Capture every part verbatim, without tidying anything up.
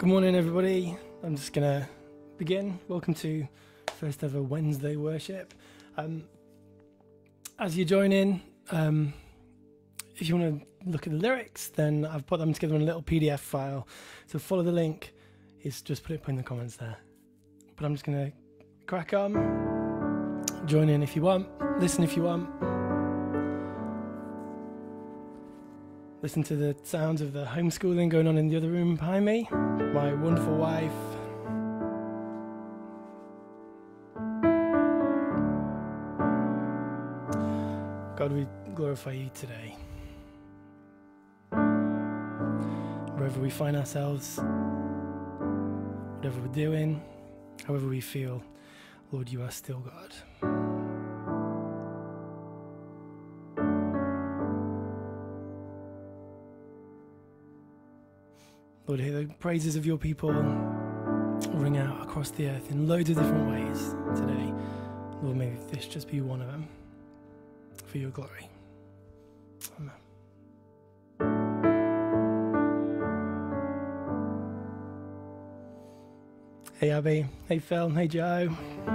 Good morning, everybody. I'm just going to begin. Welcome to first ever Wednesday worship. Um, as you join in, um, if you want to look at the lyrics, then I've put them together in a little P D F file. So follow the link. It's just put it in the comments there. But I'm just going to crack on. Join in if you want. Listen if you want. Listen to the sounds of the homeschooling going on in the other room behind me. My wonderful wife. God, we glorify you today. Wherever we find ourselves, whatever we're doing, however we feel, Lord, you are still God. Lord, hear the praises of your people ring out across the earth in loads of different ways today. Lord, may this just be one of them for your glory. Amen. Hey, Abby. Hey, Phil. Hey, Joe.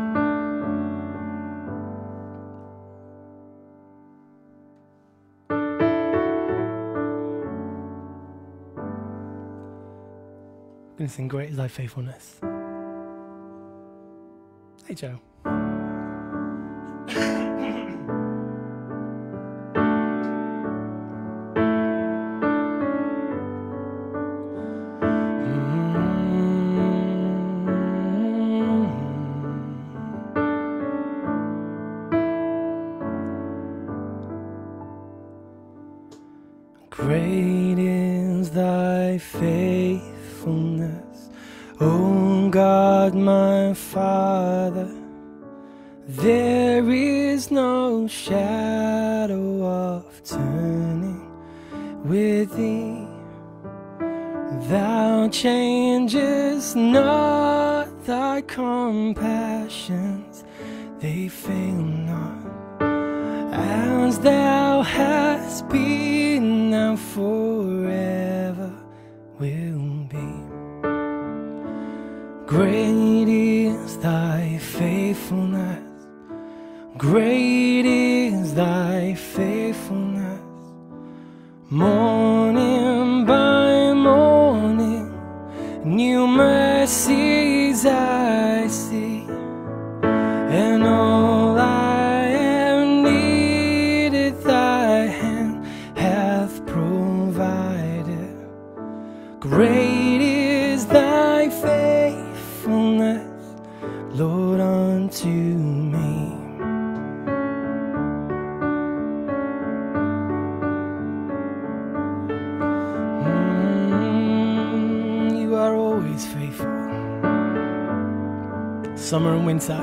I'm going to sing Great Is Thy Faithfulness. Hey, Joe. Great is thy faithfulness, O God my Father. There is no shadow of turning with thee. Thou changest not, thy compassions, they fail not. As thou hast been, thou forever will be. Great is thy faithfulness, great is thy faithfulness. Morning by morning, new mercies I see, and all I great is thy faithfulness, Lord, unto me. Mm, you are always faithful. Summer and winter,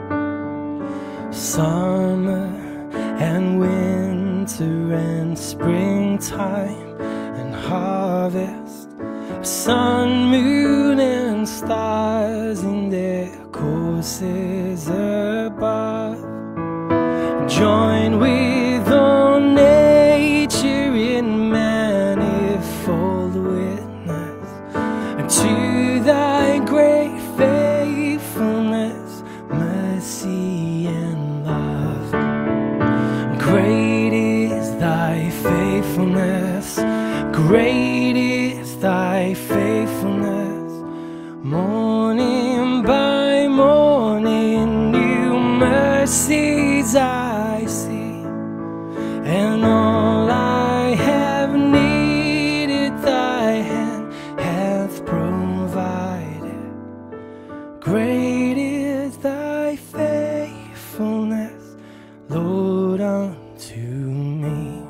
summer and winter and springtime and harvest. Sun, moon, and stars in their courses above, join with all nature in manifold witness to thy great faithfulness, mercy, and love. Great is thy faithfulness, great is thy faithfulness. Morning by morning, new mercies I see, and all I have needed thy hand hath provided. Great is thy faithfulness, Lord, unto me.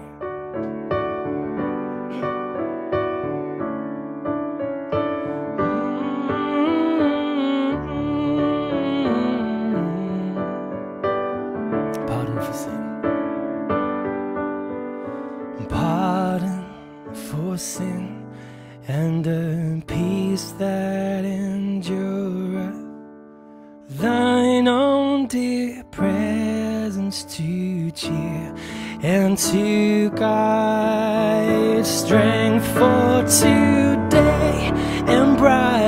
Sin and a peace that endureth, thine own dear presence to cheer and to guide, strength for today and bright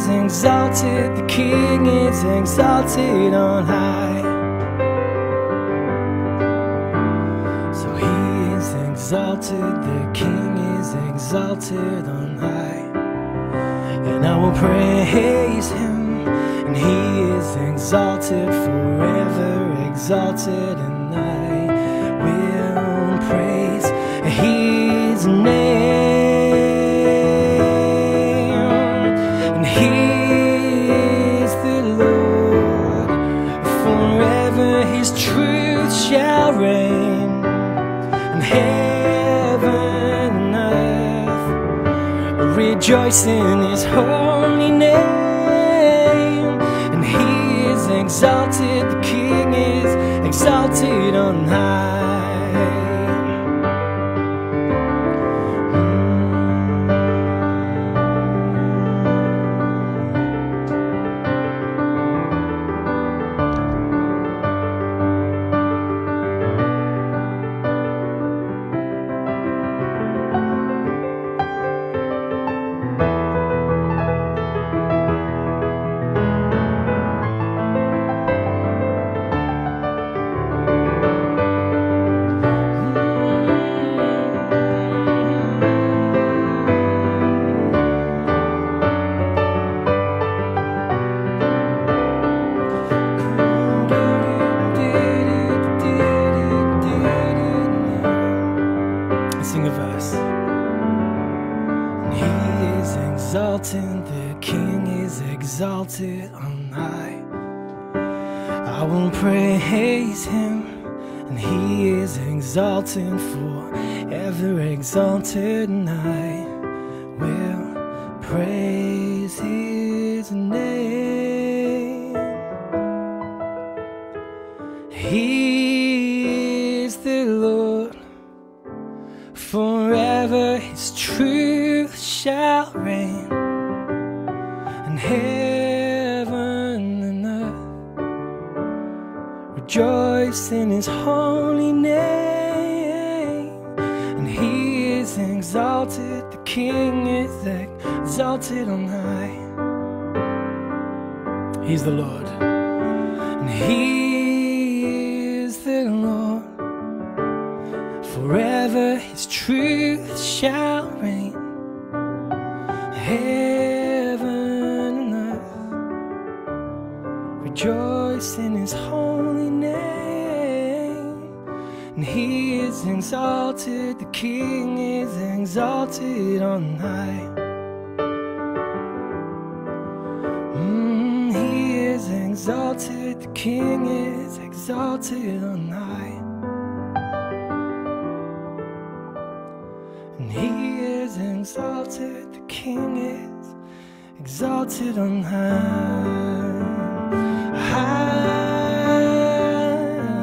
is exalted, the King is exalted on high. So he is exalted, the King is exalted on high. And I will praise him, and he is exalted, forever exalted, and I will praise his name. And he is the Lord, forever his truth shall reign, and heaven and earth rejoice in his holy name. And he is exalted, the King is exalted on high. Sing a verse. And he is exalted, the King is exalted on high. I will praise him, and he is exalted, forever exalted, and I will praise his name. He is the Lord, forever his truth shall reign, and heaven and earth rejoice in his holy name. And he is exalted, the King is exalted on high. He's the Lord, and he is the Lord, forever his truth shall reign, heaven and earth rejoice in his holy name. And he is exalted, the King is exalted on high. Mm, he is exalted, the King is exalted on high. And he is exalted, the King is exalted on high. High.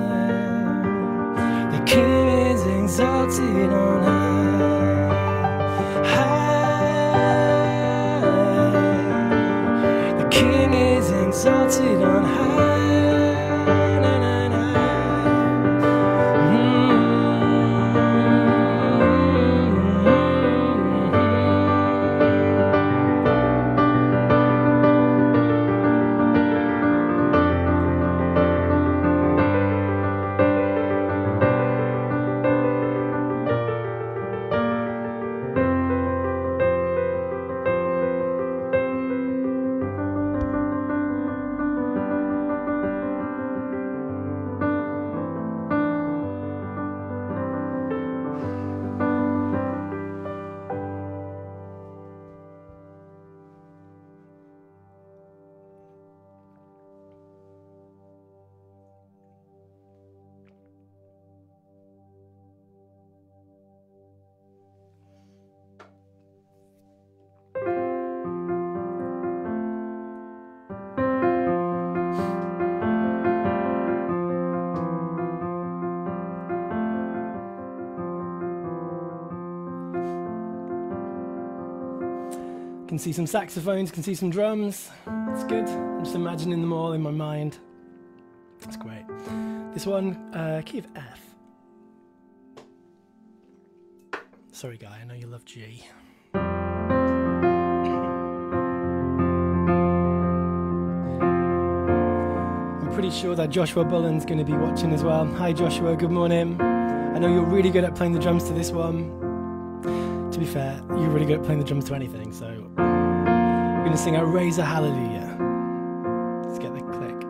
The King is exalted on high. High. The King is exalted on high. Can see some saxophones, can see some drums. It's good. I'm just imagining them all in my mind. That's great. This one, uh, key of F. Sorry, guy, I know you love G. pretty sure that Joshua Bullen's going to be watching as well. Hi Joshua, good morning. I know you're really good at playing the drums to this one. To be fair, you're really good at playing the drums to anything, so we're going to sing a Raise a Hallelujah. Let's get the click.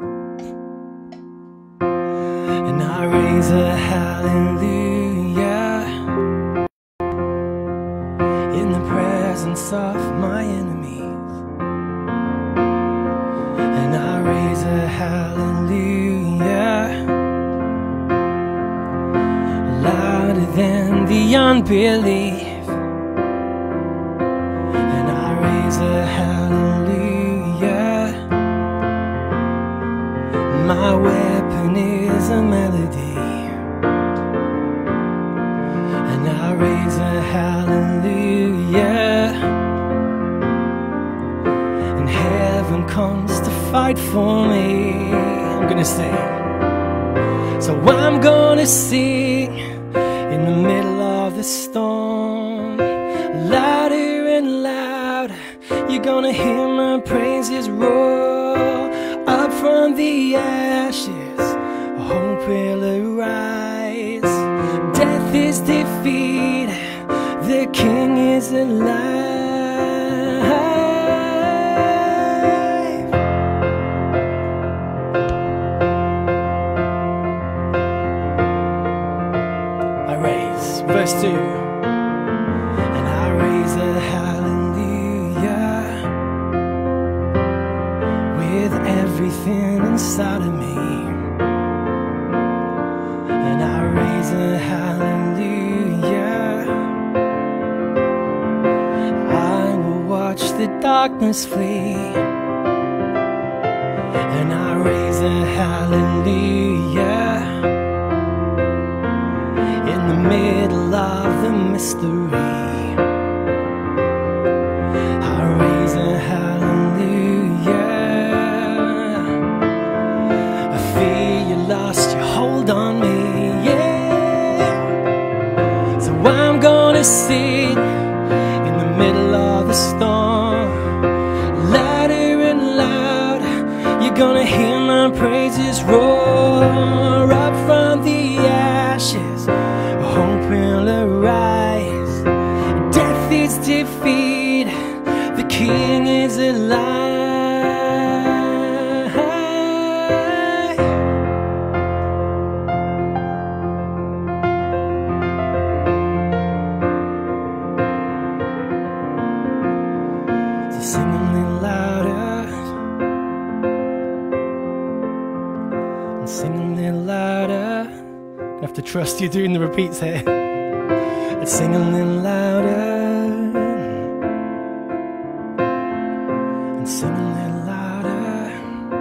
And I raise a hallelujah in the presence of my enemies. And I raise a hallelujah louder than the unbelief. And I raise a hallelujah. My weapon is a melody. And I raise a hallelujah. And heaven comes to fight for me. I'm gonna sing. So I'm gonna sing in the middle of the storm, louder and louder. You're gonna hear my praises roar up from the ashes. Hope will arise. Death is defeated. The King is alive. Verse two. And I raise a hallelujah with everything inside of me. And I raise a hallelujah. I will watch the darkness flee. And I raise a hallelujah in the middle of the mystery. I raise a hallelujah. I fear you lost your hold on me, yeah. So I'm gonna sing in the middle of the storm, louder and louder. You're gonna hear my praises roar up from the ashes. Hope will arise. Death is defeated. The King is alive. So sing a little louder and sing a little louder. I have to trust you doing the repeats here. Let's sing a little louder and sing a little louder.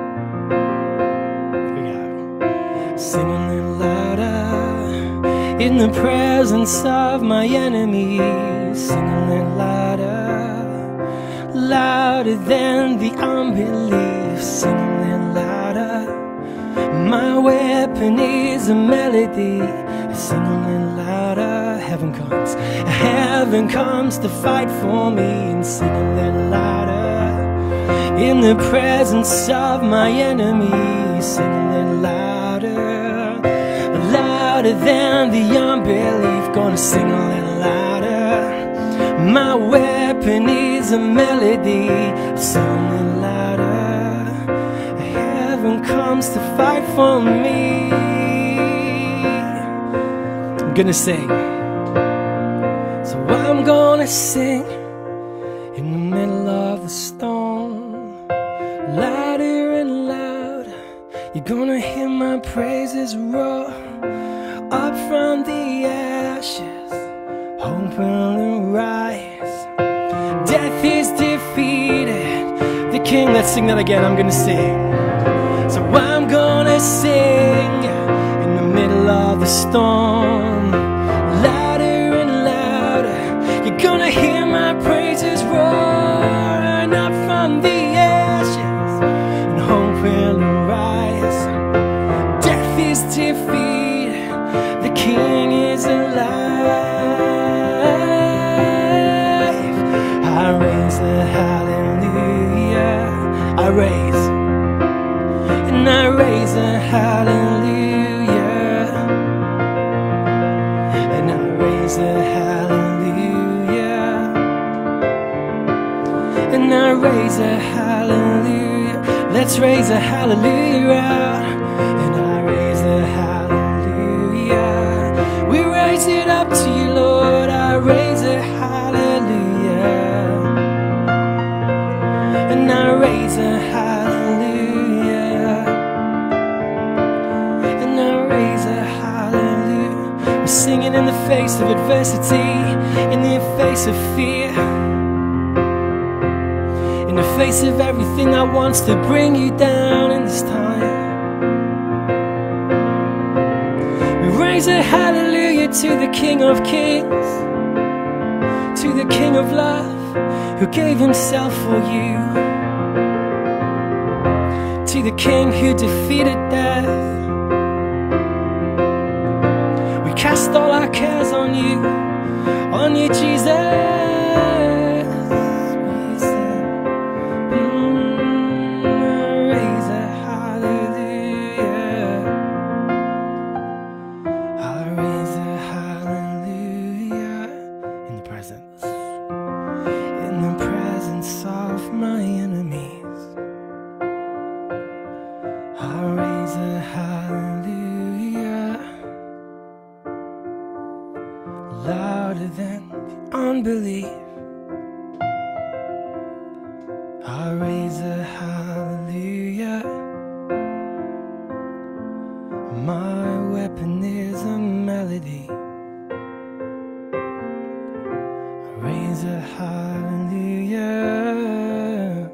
Here we go. Sing a little louder in the presence of my enemies. Sing a little louder, louder than the unbelief. Sing a little louder. My weapon is a melody. Sing a little louder. Heaven comes, heaven comes to fight for me. And sing a little louder in the presence of my enemies. Sing a little louder, louder than the unbelief. Gonna sing a little louder. My weapon is a melody. Sing a little louder. Heaven comes to fight for me. I'm gonna sing. So I'm gonna sing in the middle of the storm, louder and louder. You're gonna hear my praises roar up from the ashes. Hope will arise. Death is defeated. The King, let's sing that again. I'm gonna sing. So I'm gonna sing in the middle of the storm, louder and louder. You're gonna hear my praises roaring up from the ashes, and hope will arise. Death is defeated. The King is alive. I raise a hallelujah. I raise. And I raise a raise a hallelujah, and I raise a hallelujah. Let's raise a hallelujah, and I raise a hallelujah. We raise it up to you, Lord. I raise a hallelujah, and I raise a hallelujah, and I raise a hallelujah. We're singing in the face of adversity, in the face of fear, in the face of everything that wants to bring you down in this time. We raise a hallelujah to the King of Kings, to the King of Love, who gave himself for you, to the King who defeated death. We cast all our cares on you, on you, Jesus. Louder than the unbelief, I raise a hallelujah. My weapon is a melody. I raise a hallelujah.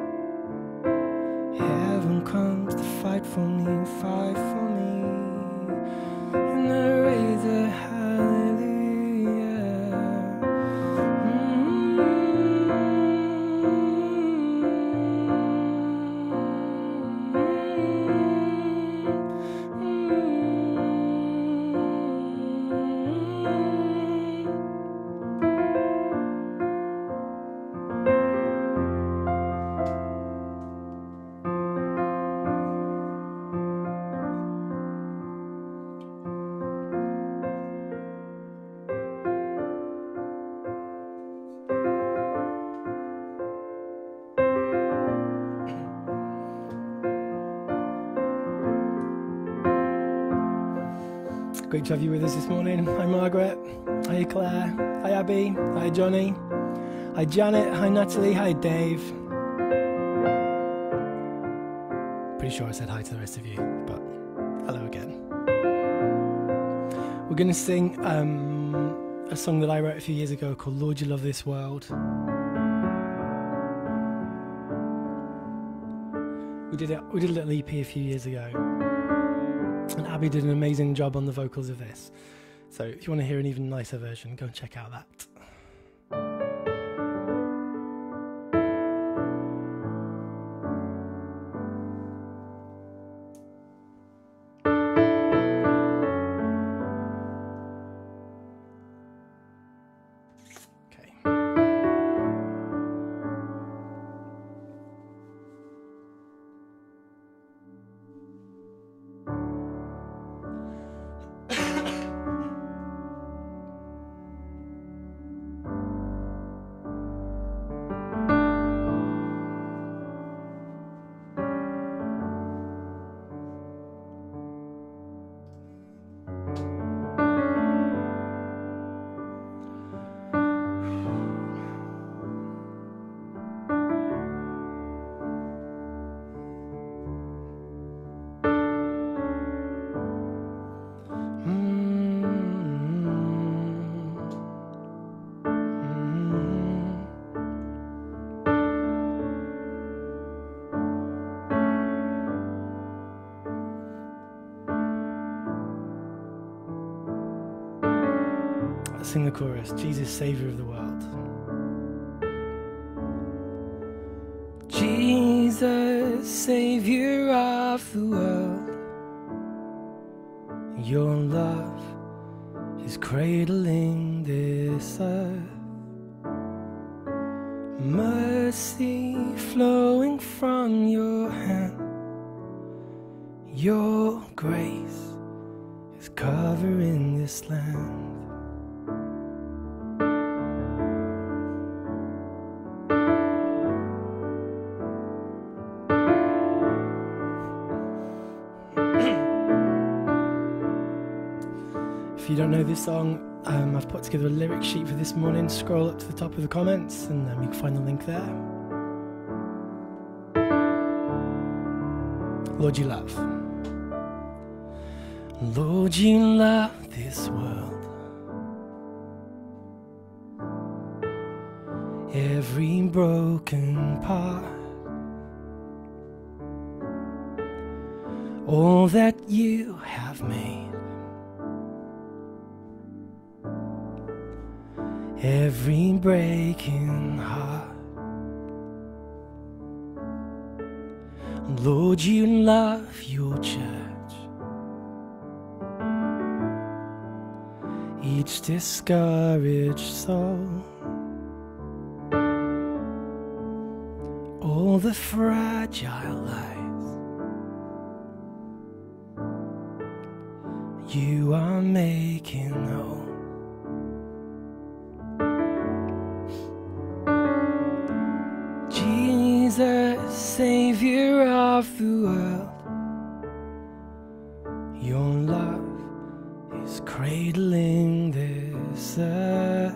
Heaven comes to fight for me, fight for me, and I raise a hallelujah. Great to have you with us this morning. Hi Margaret, hi Claire, hi Abby, hi Johnny, hi Janet, hi Natalie, hi Dave. Pretty sure I said hi to the rest of you, but hello again. We're going to sing um, a song that I wrote a few years ago called Lord You Love This World. We did, it, we did a little E P a few years ago, and Abby did an amazing job on the vocals of this. So if you want to hear an even nicer version, go and check out that. Sing the chorus. Jesus, Saviour of the world. Jesus, Saviour of the world, your love is cradling this earth, mercy flowing from your hand, your grace is covering this land. If you don't know this song, um, I've put together a lyric sheet for this morning. Scroll up to the top of the comments and um, you can find the link there. Lord, you love. Lord, you love this world. Every broken part, all that you have made, every breaking heart. Lord, you love your church, each discouraged soul, all the fragile lives you are making whole. Jesus, Savior of the world, your love is cradling this earth.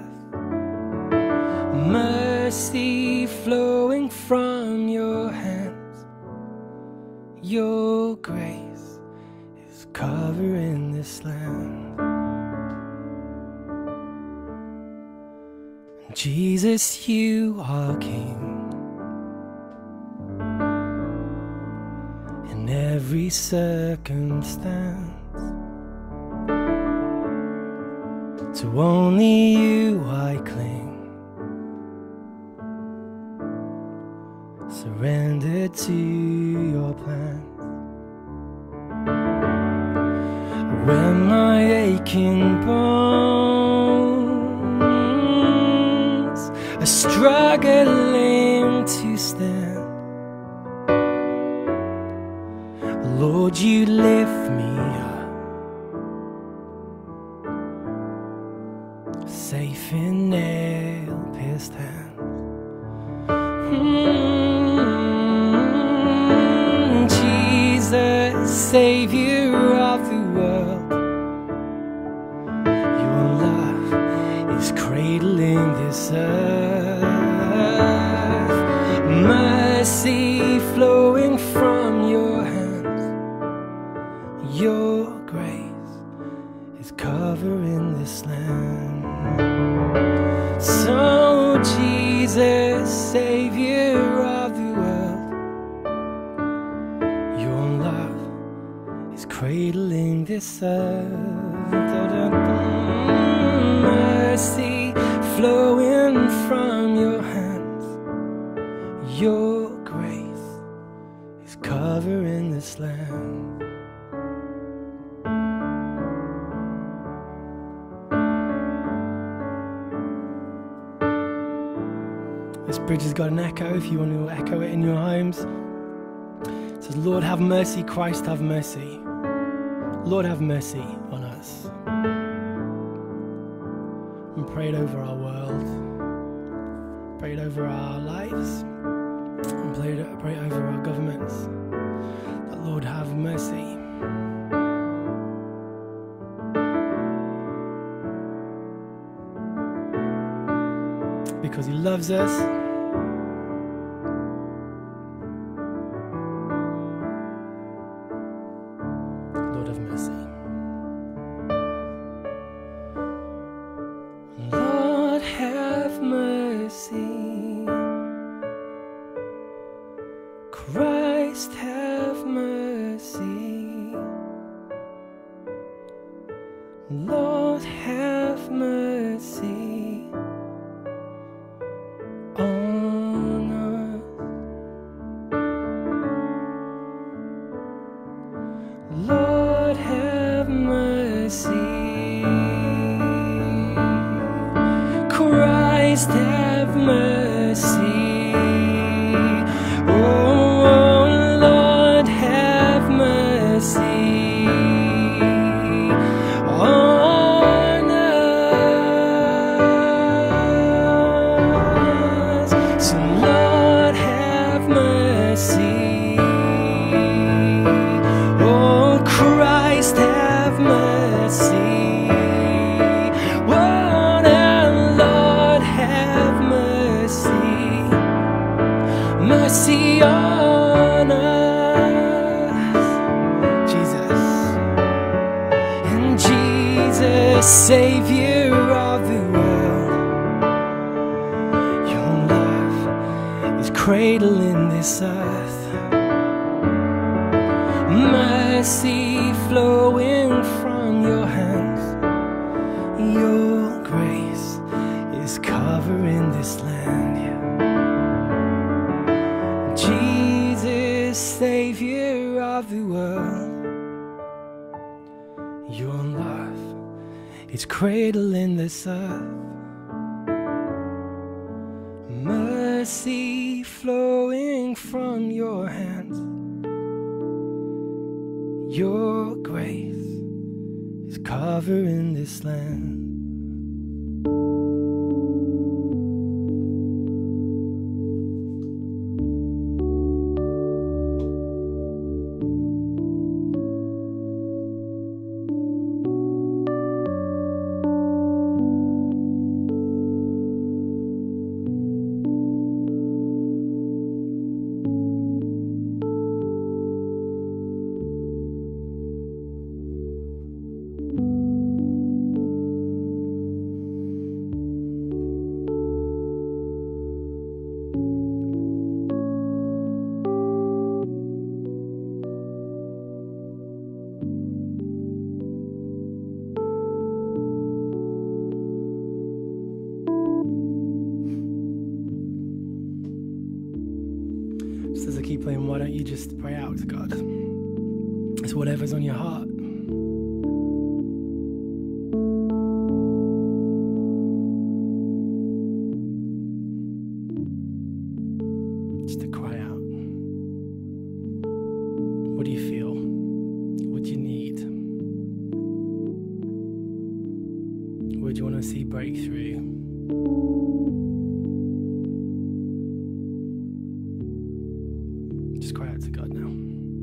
Mercy flowing from your hands, your grace is covering this land. Jesus, you are King. In every circumstance, to only you I cling, surrendered to your plans. When my aching bones are struggling to stand, Lord, you lift me up, safe in nail-pierced hands. Mm-hmm. Jesus, Savior of the world, your love is cradling this earth. Mercy flowing from your hands, your grace is covering this land. So Jesus, Savior of the world, your love is cradling this earth. Mercy flowing from your hands, your grace is covering this land. This bridge has got an echo if you want to echo it in your homes. It says, Lord, have mercy, Christ, have mercy. Lord, have mercy on us. And pray it over our world. Pray it over our lives. And pray it, pray it over our governments. That Lord, have mercy. Because he loves us. Lord, have mercy. Lord, have mercy. Christ, have mercy. Lord, have mercy on us. Lord, have mercy. Christ, have mercy. Oh, Lord, have mercy on us. So, Lord, have mercy. Oh, Christ, have mercy. Jesus, Savior of the world, your love is cradling this earth. Mercy flowing from your hands, your grace is covering this land. Yeah. Jesus, Savior of the world, your love is cradling this earth. Mercy flowing from your hands, your grace is covering this land. Just as I keep playing, why don't you just pray out to God? It's whatever's on your heart. Just to cry out. What do you feel? What do you need? Where do you want to see breakthrough? Just cry out to God now.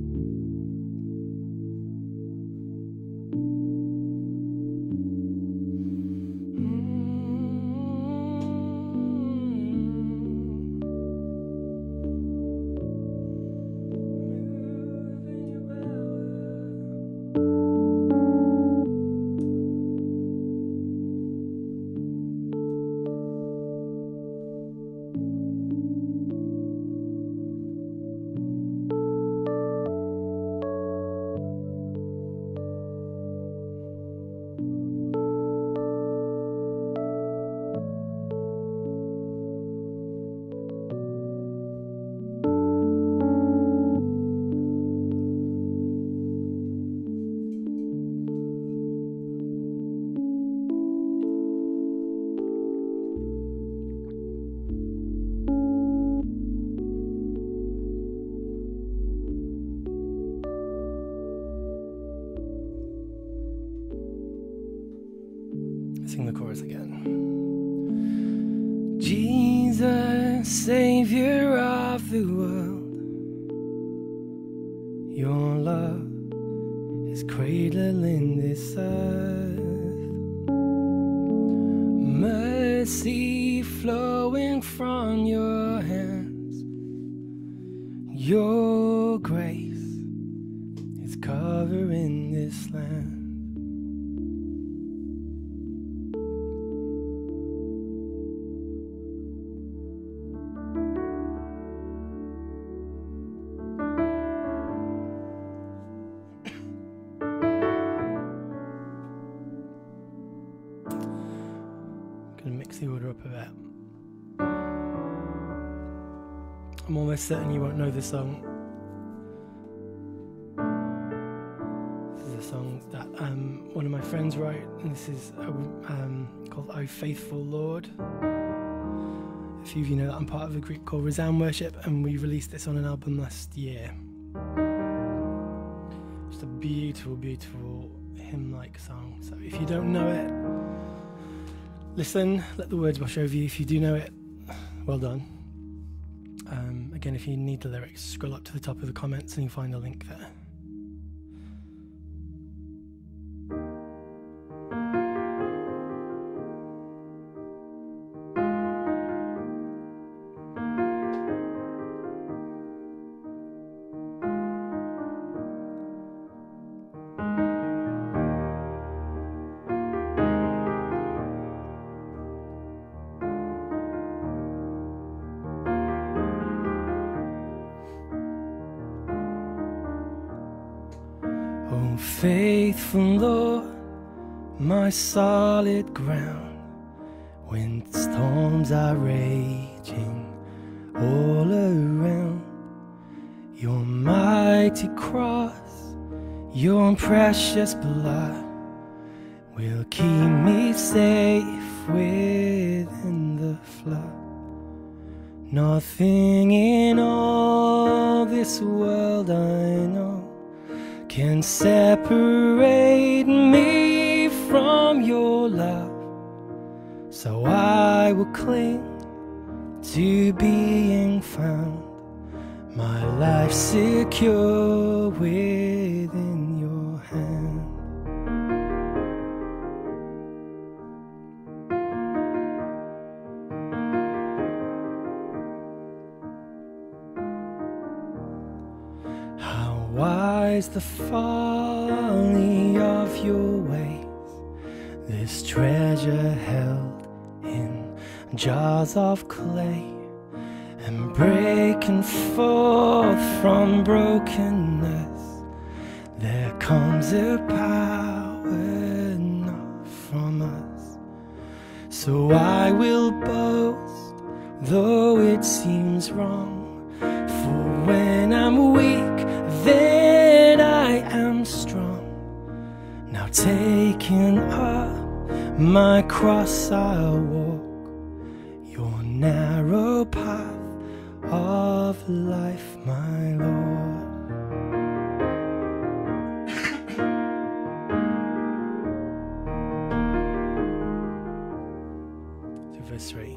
Sing the chorus again. Jesus, Savior of the world, your love is cradling this earth. Mercy flowing from your hands, your grace is covering this land. Gonna mix the order up a bit. I'm almost certain you won't know this song. This is a song that um, one of my friends wrote, and this is um, called "O Faithful Lord." A few of you know that I'm part of a group called Resound Worship, and we released this on an album last year. Just a beautiful, beautiful hymn-like song. So if you don't know it, listen, let the words wash over you. If you do know it, well done. Um, again, if you need the lyrics, scroll up to the top of the comments and you'll find a link there. faithful Lord, my solid ground, when storms are raging all around. Your mighty cross, your precious blood will keep me safe within the flood. Nothing in all this world I know can separate me from your love. So I will cling to being found, my life secure within your hand. How wise the folly of your ways, this treasure held in jars of clay, and breaking forth from brokenness, there comes a power not from us. So I will boast, though it seems wrong, for when I'm weak, then I am strong. Now taking up my cross I'll walk your narrow path of life, my Lord. To verse three.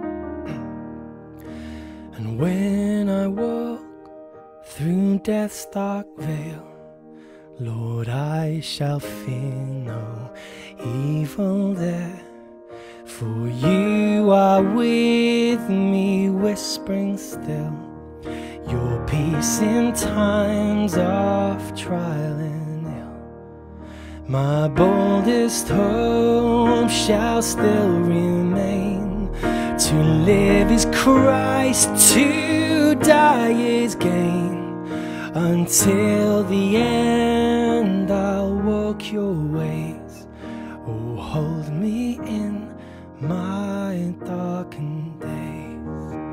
And when I walk through death's dark veil, Lord, I shall fear no evil there. For you are with me, whispering still your peace in times of trial and ill. My boldest hope shall still remain. To live is Christ, to die is gain. Until the end I'll walk your ways. Oh, hold me in my darkened days.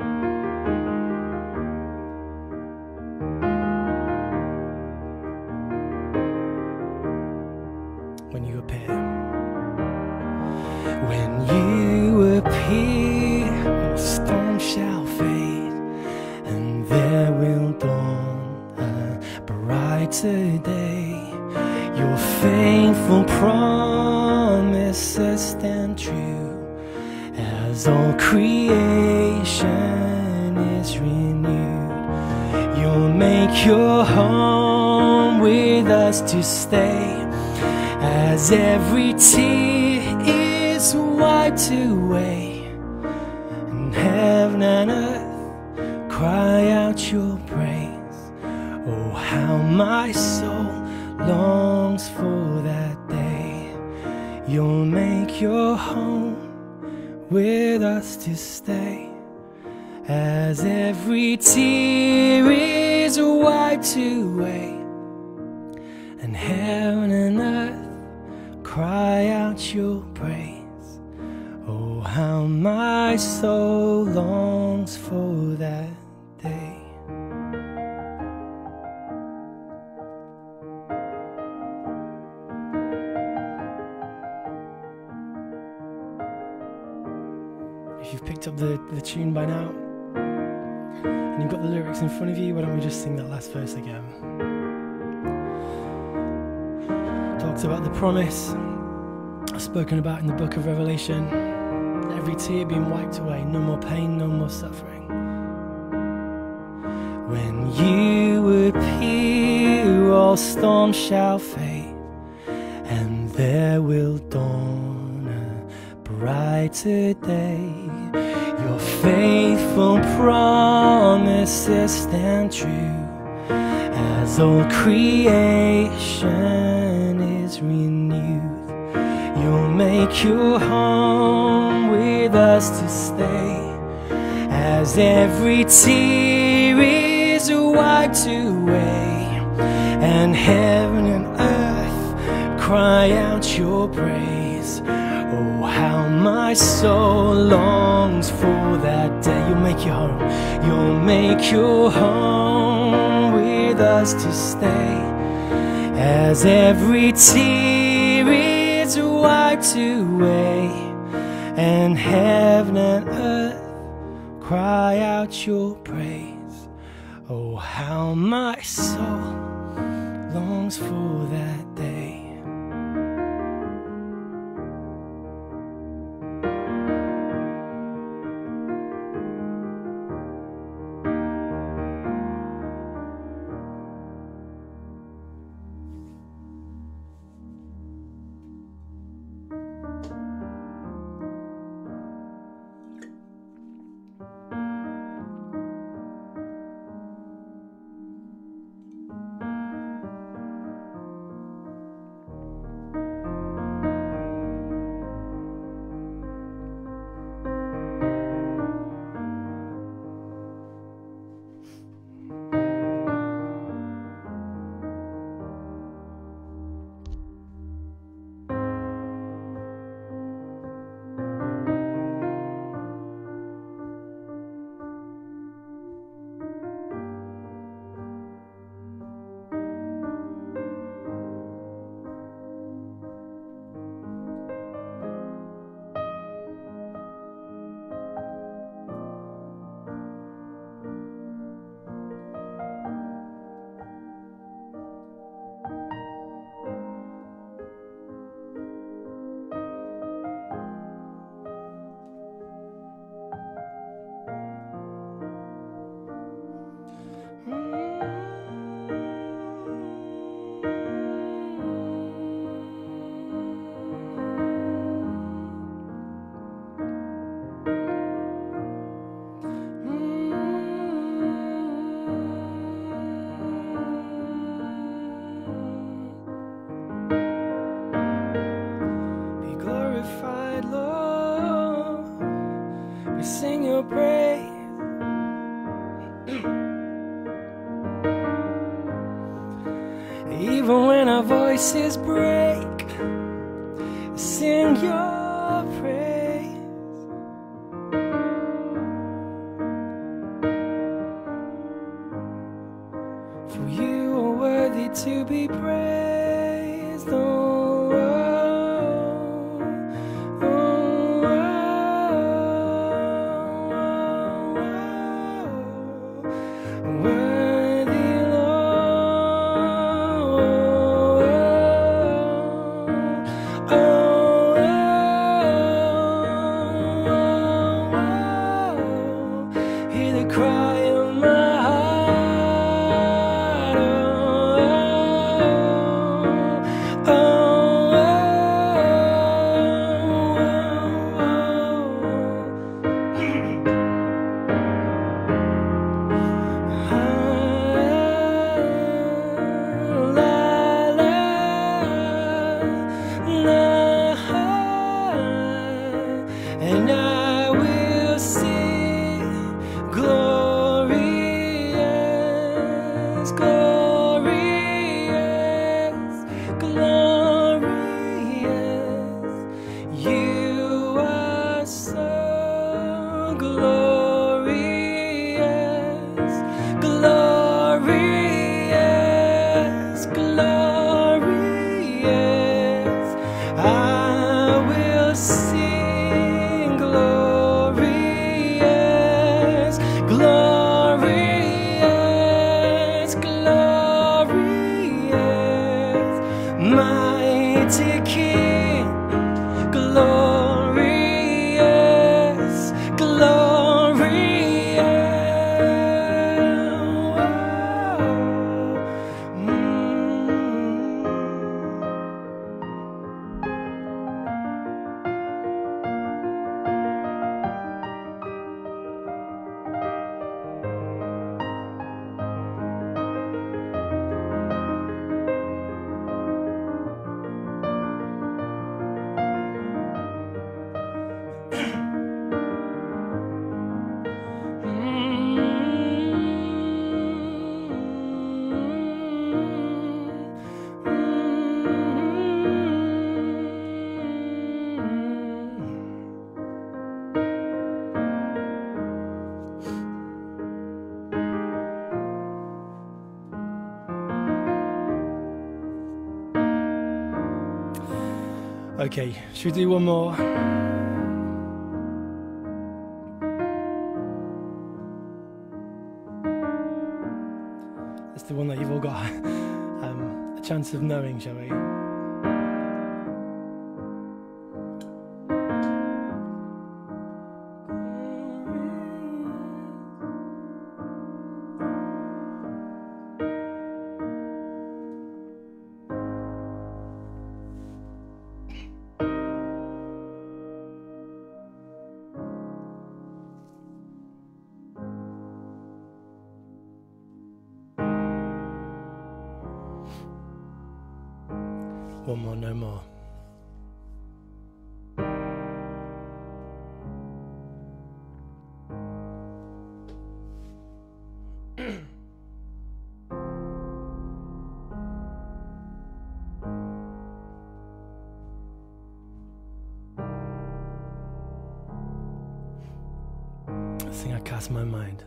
When you appear, when you appear, the storm shall fade, and there will dawn a brighter day. Your faithful promises stand true, as all creation is renewed. You'll make your home with us to stay, as every tear is wiped away, and heaven and earth cry out your praise. Oh, how my soul longs for that day. You'll make your home with us to stay, as every tear is wiped away, and heaven and earth cry out your praise. Oh, how my soul longs for that day. If you've picked up the, the tune by now, and you've got the lyrics in front of you, why don't we just sing that last verse again? Talks about the promise spoken about in the book of Revelation. Every tear being wiped away, no more pain, no more suffering. When you appear, all storms shall fade, and there will dawn a brighter day. Your faithful promises stand true, as all creation is renewed. You'll make your home with us to stay, as every tear is wiped away, and heaven and earth cry out your praise. Oh, how my soul longs for that day. You'll make your home, you'll make your home with us to stay, as every tear is wiped away, and heaven and earth cry out your praise. Oh, how my soul longs for that day. Sing your praise. Even when our voices break, sing your praise. For you are worthy to be praised. Oh, oh, oh, oh, worthy Lord. Oh, oh, oh, hear the cry of my heart. Oh, oh, and I will sing glorious, glorious, glorious. You are so glorious, glorious, glorious. I will sing glorious, glorious, glorious, mighty King, glorious, glorious. Okay, should we do one more? It's the one that you've all got um, a chance of knowing, shall we? One more, no more. I think I cast my mind.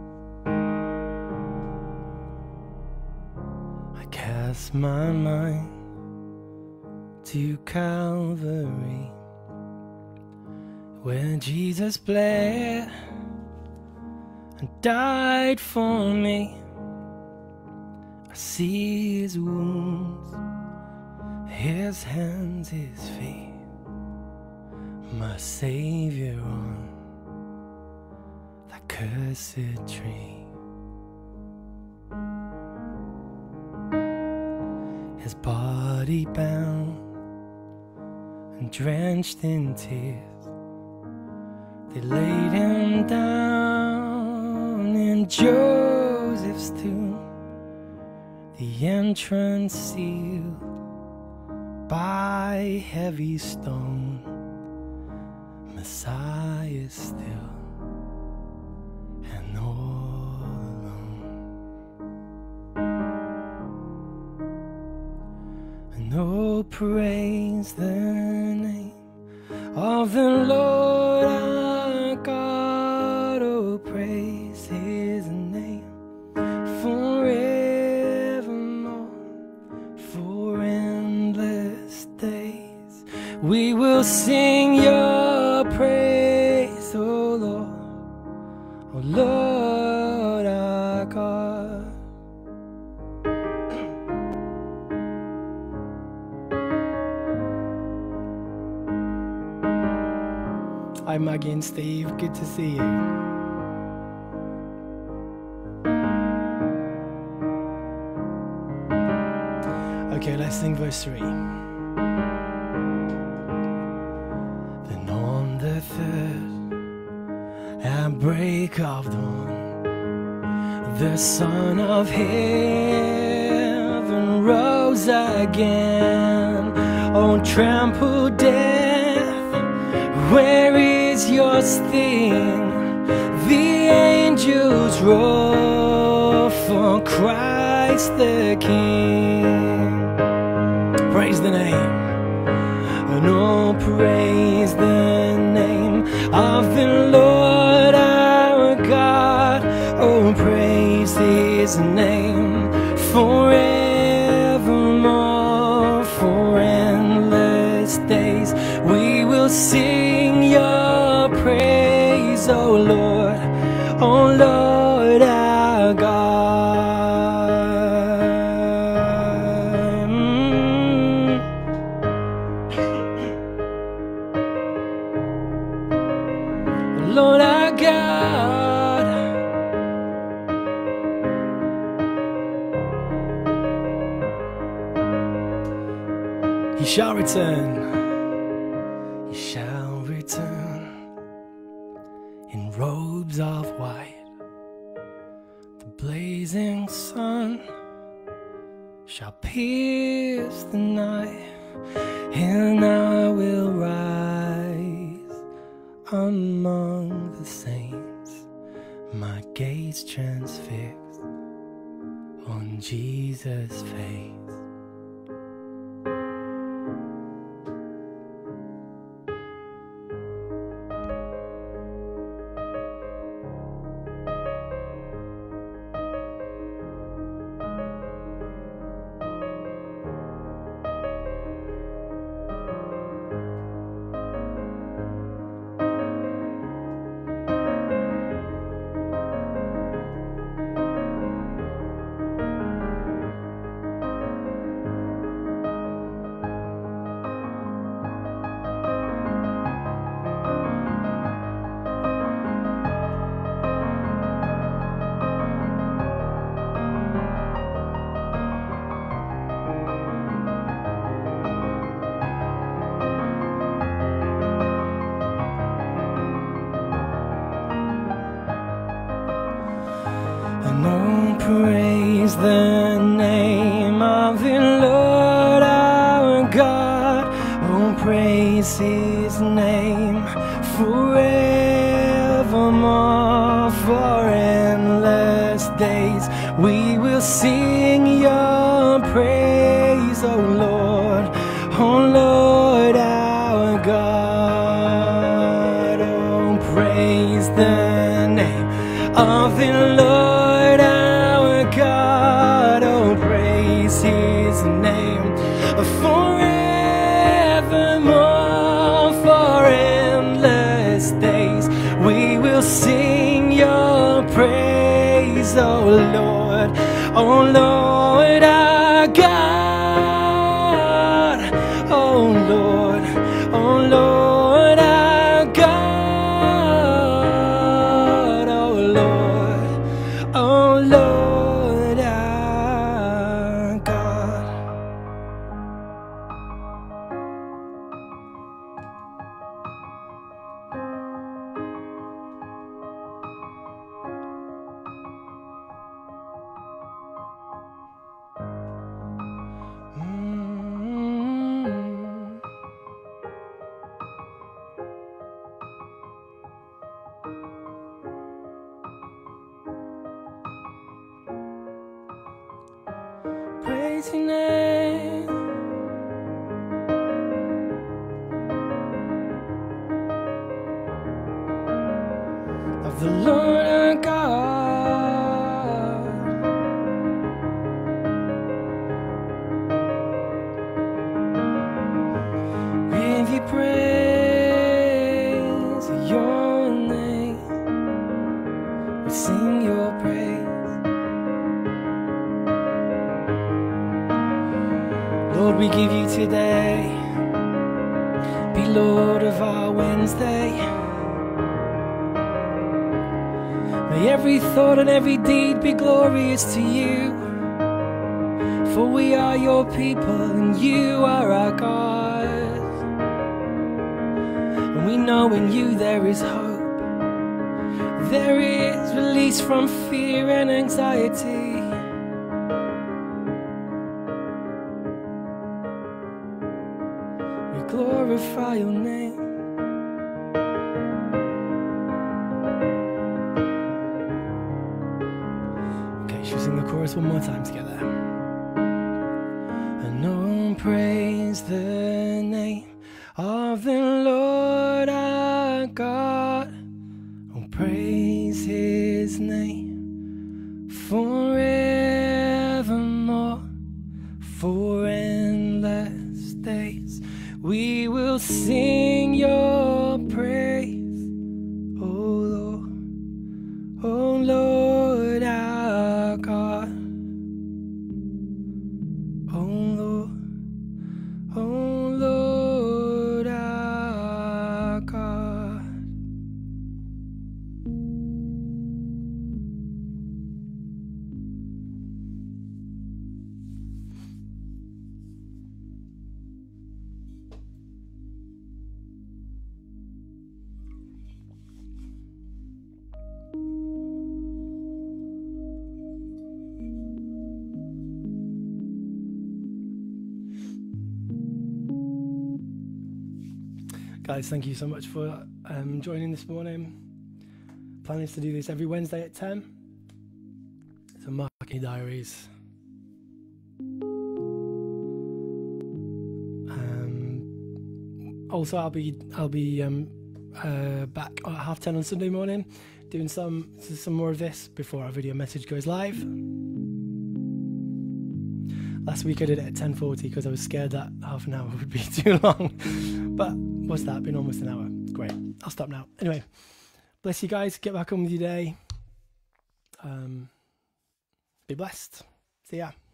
I cast my mind to Calvary, where Jesus bled and died for me. I see his wounds, his hands, his feet, my Savior on that cursed tree. His body bound and drenched in tears, they laid him down in Joseph's tomb, the entrance sealed by heavy stone. Messiah still and all alone. And oh, praise the name of the Lord our God. Oh, praise his name forevermore. For endless days we will sing your praise, oh Lord, oh Lord our God. Hi Maggie and Steve, good to see you. Okay, let's sing verse three. Then on the third at break of dawn, the Son of Heaven rose again. Oh, trample death, where is your sting? The angels roar for Christ the King. Praise the name, and oh, praise the name of the Lord our God. Oh, praise his name forevermore. For endless days we will sing your praise, oh Lord, oh Lord our God. Mm. Lord our God, he shall return, he shall return in robes of white. The blazing sun shall pierce the night, and I will rise among the saints, my gaze transfixed on Jesus' face. praise the name of the Lord our God. Oh, praise his name forevermore. For endless days we will sing your praise, oh Lord, oh Lord our God. Oh, praise the name of the Lord our God. Oh, praise his name forevermore. For endless days we will sing your praise, oh Lord, oh Lord our God. Oh Lord, oh Lord our God. Oh Lord, oh Lord our God. Praise your name of the Lord our God. Give you praise, your name, we sing your praise. Lord, we give you today, be Lord of our Wednesday. May every thought and every deed be glorious to you, for we are your people and you are our God. And we know in you there is hope, there is release from fear and anxiety. Glorify your name. Okay, should we sing the chorus one more time together? And oh, praise the name of the Lord our God. Oh, praise his name forevermore. For endless days we will sing your praise, oh Lord, oh Lord our God. Oh Lord, oh Lord our God. Guys, thank you so much for um, joining this morning. Plan is to do this every Wednesday at ten. So mark your diaries. Um, also, I'll be I'll be um, uh, back at half ten on Sunday morning, doing some some more of this before our video message goes live. Last week I did it at ten forty because I was scared that half an hour would be too long. But what's that? Been almost an hour. Great. I'll stop now. Anyway, bless you guys. Get back on with your day. Um, be blessed. See ya.